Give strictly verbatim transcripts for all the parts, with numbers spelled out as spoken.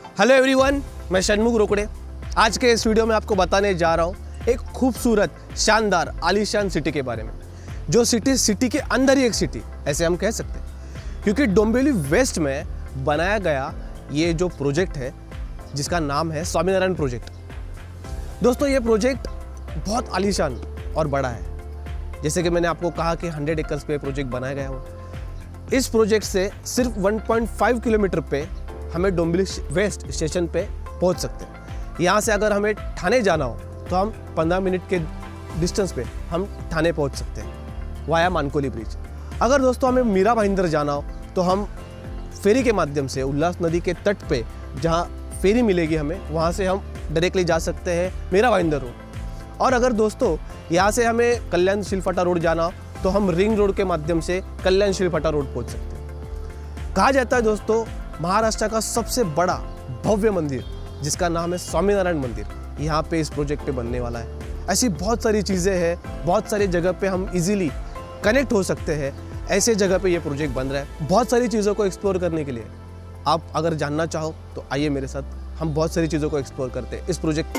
Hello everyone, मैं षणमुख रोकड़े। आज के इस वीडियो में आपको बताने जा रहा हूँ एक खूबसूरत, शानदार, आलीशान सिटी के बारे में, जो सिटी सिटी के अंदर ही एक सिटी ऐसे हम कह सकते हैं, क्योंकि डोंबिवली वेस्ट में बनाया गया ये जो प्रोजेक्ट है जिसका नाम है स्वामीनारायण प्रोजेक्ट। दोस्तों, ये प्रोजेक्ट बहुत आलीशान और बड़ा है। जैसे कि मैंने आपको कहा कि हंड्रेड एकर्स पे प्रोजेक्ट बनाया गया हो। इस प्रोजेक्ट से सिर्फ वन पॉइंट फाइव किलोमीटर पे हमें डोंबिवली वेस्ट स्टेशन पे पहुंच सकते हैं। यहाँ से अगर हमें ठाणे जाना हो तो हम पंद्रह मिनट के डिस्टेंस पे हम ठाणे पहुंच सकते हैं वाया मानकोली ब्रिज। अगर दोस्तों हमें मीरा भाईंदर जाना हो तो हम फेरी के माध्यम से उल्लास नदी के तट पे जहाँ फेरी मिलेगी हमें, वहाँ से हम डायरेक्टली जा सकते हैं मीरा भाईंदर रोड। और अगर दोस्तों यहाँ से हमें कल्याण शिलफटा रोड जाना हो तो हम रिंग रोड के माध्यम से कल्याण शिलफटा रोड पहुँच सकते हैं। कहा जाता है दोस्तों, महाराष्ट्र का सबसे बड़ा भव्य मंदिर जिसका नाम है स्वामीनारायण मंदिर, यहाँ पे इस प्रोजेक्ट पे बनने वाला है। ऐसी बहुत सारी चीज़ें हैं, बहुत सारी जगह पे हम इजीली कनेक्ट हो सकते हैं। ऐसे जगह पे ये प्रोजेक्ट बन रहा है। बहुत सारी चीज़ों को एक्सप्लोर करने के लिए आप अगर जानना चाहो तो आइए मेरे साथ, हम बहुत सारी चीज़ों को एक्सप्लोर करते हैं इस प्रोजेक्ट।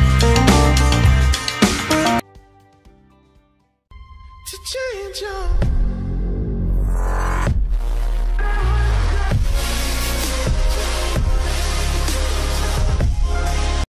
to change your